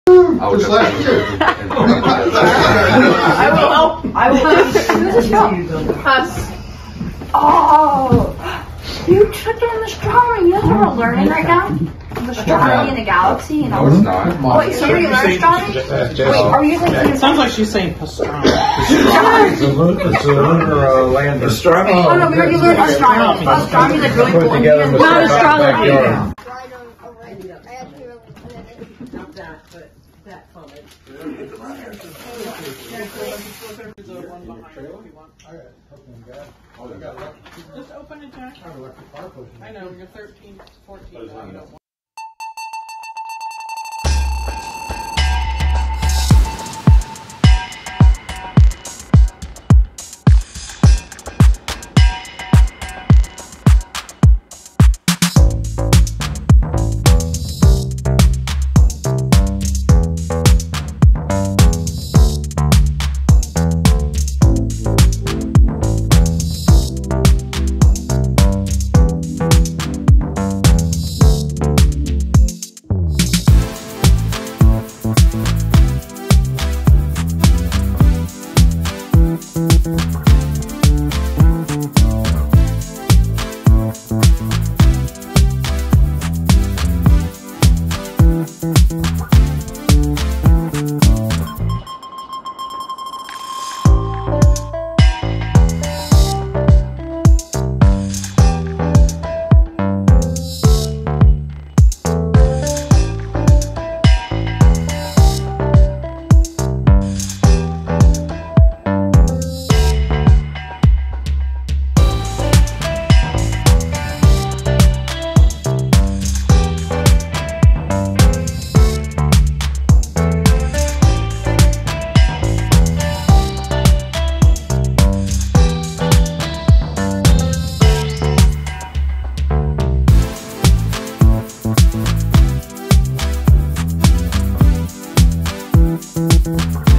I would just like you. I will help. Oh, you took in astronomy. You guys are learning right now? Astronomy in the galaxy? You know? No, it's not. Wait, so you learn astronomy? Wait, are you like... It sounds like she's saying pastrami. It's a lunar land. Astronomy. Oh, no, we already learned astronomy. Astronomy is like really cool. Not astrology. Just open it, Jack. I know, you're 13, 14. Thank you.